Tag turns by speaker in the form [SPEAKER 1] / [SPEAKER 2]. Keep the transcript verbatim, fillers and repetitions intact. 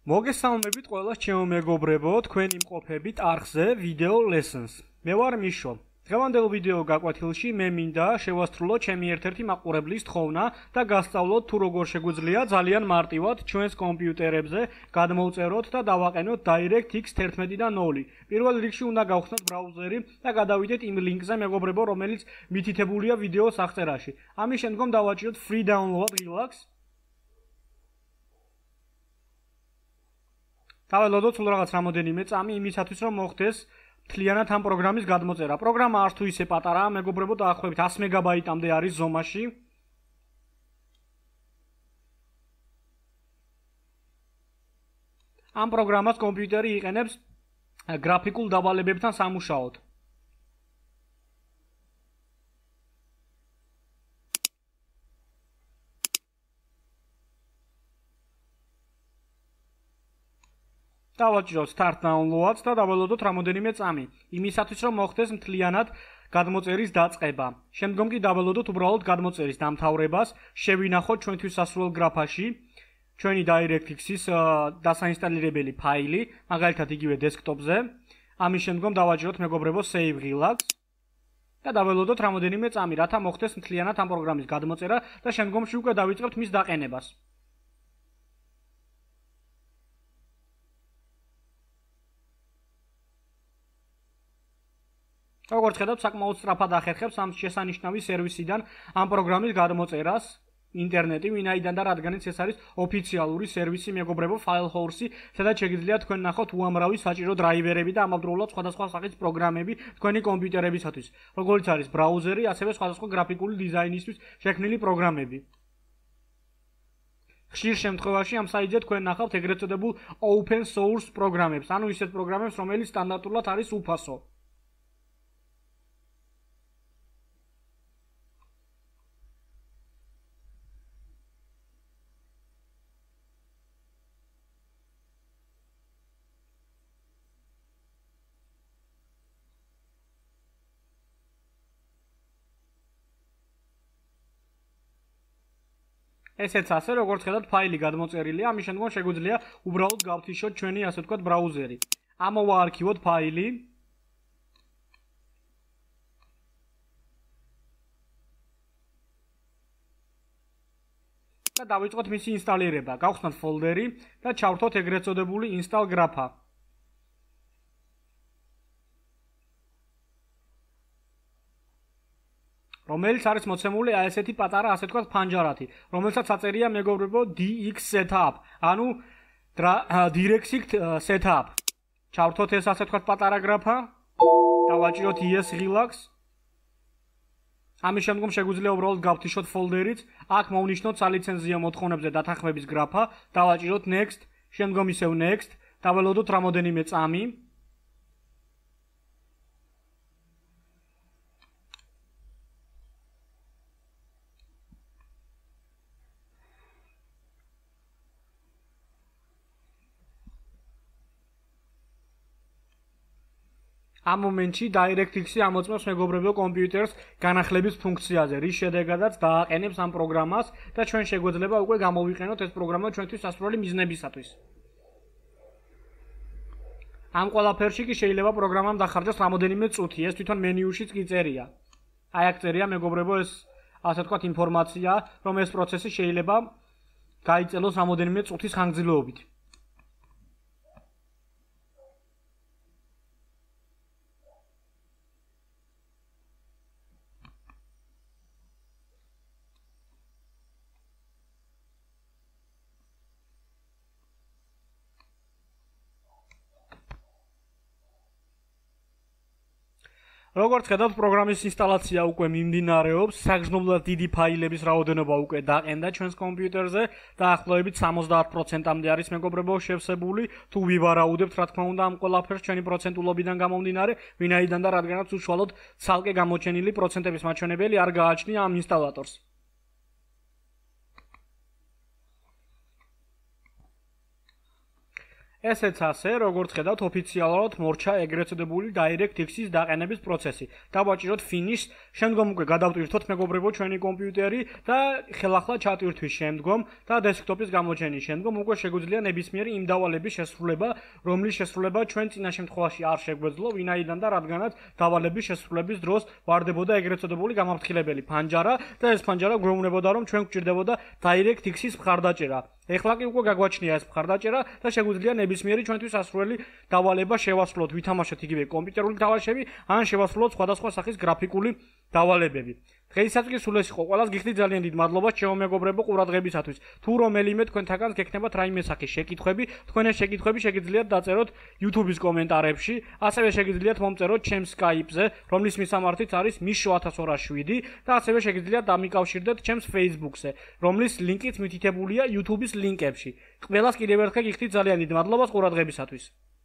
[SPEAKER 1] მოგესალმებით ყველას ჩემო მეგობრებო, თქვენი მყოფებით არხზე ვიდეო lessons. მე ვარ მიშო. დღევანდელ ვიდეო გაკვეთილში მე მინდა შევასრულოთ ჩემი ერთ-ერთი მაყურებლის თხოვნა და გასწავლოთ თუ როგორ შეგვიძლია ძალიან მარტივად ჩვენს კომპიუტერებზე გადმოვწეროთ და დავაყენოთ DirectX თერთმეტი და ნული. პირველ რიგში უნდა გავხსნათ ბრაუზერი და გადავიდეთ იმ ლინკზე მეგობრებო, რომელიც მითითებულია ვიდეოს აღწერაში. ამის შემდგომ დავაჭიროთ free download relax. დაველოდოთ სულ რაღაც რამოდენიმე წამი იმისათვის რომ მოხდეს მთლიანად ამ პროგრამის გადმოწერა. პროგრამა არც თუ ისე პატარაა, მეგობრებო, დაახლოებით ათი მეგაბაიტამდე არის ზომაში. ამ პროგრამას კომპიუტერი იყენებს გრაფიკულ დავალებებთან სამუშაოდ. დავაჭიროთ start downloads და დაველოდოთ რამოდენიმე წამი. იმისათვის რომ მოხდეს მთლიანად გადმოწერის დაწყება. შემდგომ კი დაველოდოთ უბრალოდ გადმოწერის დამთავრებას, შევინახოთ ჩვენთვის სასურველ გრაფაში ჩვენი DirectX-ის დასაინსტალირებელი ფაილი, მაგალითად იგივე დესკტოპზე. ამის შემდგომ დავაჭიროთ მეგობრებო save relax და დაველოდოთ რამოდენიმე წამი, რათა მოხდეს მთლიანად ამ პროგრამის გადმოწერა და შემდგომში უკვე დავიწყებთ მის დაყენებას. როგორც ხედავთ, საკმაოდ სწრაფად ახერხებს ამ შესანიშნავი სერვისიდან ამ პროგრამის გადმოწერას ინტერნეტი, ვინაიდან და რადგანაც ეს არის ოფიციალური სერვისი მეგობრებო, FileHorse-ი, სადაც შეგიძლიათ თქვენ ნახოთ უამრავი საჭირო დრაივერები და ამავდროულად სხვადასხვა სახის პროგრამები თქვენი კომპიუტერებისათვის, როგორც არის ბრაუზერი, ასევე სხვადასხვა გრაფიკული დიზაინისთვის შექმნილი პროგრამები. ხშირ შემთხვევაში ამ საიტზე თქვენ ნახავთ ეგრეთ წოდებულ open source პროგრამებს, ანუ ისეთ პროგრამებს, რომელიც სტანდარტულად არის უფასო. ესეც ასე, როგორც ხედავთ, ფაილი გადმოწერილია, ამის შემდგომ შეგვიძლია უბრალოდ გავთიშოთ ჩვენი, ასე ვთქვათ, ბრაუზერი. ამოვაარქივოთ ფაილი. და დავიწყოთ მისი ინსტალირება. გავხსნათ ფოლდერი და ჩავრთოთ ეგრეთ წოდებული install grapha. რომელიც არის მოცემული აი ესეთი პატარა, ასე ვთქვათ, ფანჯარათი, რომელსაც აწერია მეგობრებო D X setup, ანუ DirectX setup. ჩავრთოთ ეს ასე ვთქვათ პატარა გრაფა, დავაჭიროთ yes relax. ამის შემდგომ შეგვიძლია უბრალოდ გავთიშოთ ფოლდერიც, აქ მოვნიშნოთ სალიცენზიო მოთხოვნებზე დათანხმების გრაფა, დავაჭიროთ next, შემდგომ ისევ next, დაველოდოთ რამოდენიმე წამი. ამ მომენტში DirectX-ი ამოწმებს მეგობრებო კომპიუტერს განახლების ფუნქციაზე, რის შედეგადაც დააყენებს ამ პროგრამას და ჩვენ შეგვეძლება უკვე გამოვიყენოთ ეს პროგრამა ჩვენთვის სასურველი მიზნებისათვის. ამ ყველაფერში კი შეიძლება პროგრამამ დახარჯოს რამოდენიმე წუთი, ეს თვითონ მენიუშიც კი წერია. აი აქ წერია მეგობრებო ეს ასე ვთქვათ ინფორმაცია, რომ ეს პროცესი შეიძლება გაიწელოს რამოდენიმე წუთის ხანგრძლივობით. როგორც ხედავთ, პროგრამის ინსტალაცია უკვე მიმდინარეობს, საგრძნობლად დიდი ფაილების რაოდენობა უკვე დაყენდა ჩვენს კომპიუტერზე, დაახლოებით სამოცდაათ პროცენტამდე არის მეგობრებო შევსებული, თუ ვივარაუდებთ, რა თქმა უნდა, ამ ყველაფერს ჩვენი პროცენტულობიდან გამომდინარე, ვინაიდან და რადგანაც უშუალოდ ცალკე გამოჩენილი პროცენტების მაჩვენებელი არ გააჩნია ამ ინსტალატორს. ესეც ასე, როგორც ხედავთ, ოფიციალურად მორჩა ეგრეთ წოდებული DirectX-ის დაყენების პროცესი. დავაჭიროთ finish, შემდგომ უკვე გადავტვირთოთ მეგობრებო ჩვენი კომპიუტერი და ხელახლა ჩატვირთვის შემდგომ და დესკტოპის გამოჩენის შემდგომ უკვე შეგვიძლია ნებისმიერი იმ დავალების შესრულება, რომლის შესრულება ჩვენ წინა შემთხვევაში არ შეგვეძლო, ვინაიდან და რადგანაც დავალების შესრულების დროს ვარდებოდა ეგრეთ წოდებული გამაფრთხილებელი ფანჯარა და ეს ფანჯარა გვეუბნებოდა, რომ ჩვენ გვჭირდებოდა DirectX-ის მხარდაჭერა. ეხლა კი უკვე გაგვაჩნია ეს მხარდაჭერა და შეგვიძლია ნებისმიერი ჩვენთვის ასრულელი დავალება შევასრულოთ, ვითამაშოთ იგივე კომპიუტერული თამაშები, ან შევასრულოთ სხვადასხვა სახის გრაფიკული დავალებები. დღეისაც კი სულ ეს იყო. ყველას გიხდით ძალიან დიდ მადლობას ჩემო მეგობრებო ყურადღებისათვის. თუ რომელიმე თქვენთაგანს გექნებათ რაიმე სახის შეკითხვები, თქვენ ეს შეკითხვები შეგიძლიათ დაწეროთ YouTube-ის კომენტარებში, ასევე შეგიძლიათ მომწეროთ ჩემს Skype-ზე, რომლის მისამართიც არის მიშო ათას ორას შვიდი და ასევე შეგიძლიათ დამიკავშირდეთ ჩემს Facebook-ზე, რომლის ლინკიც მითითებულია YouTube-ის ლინკებში. ყველას კიდევ ერთხელ გიხდით ძალიან დიდ მადლობას ყურადღებისათვის.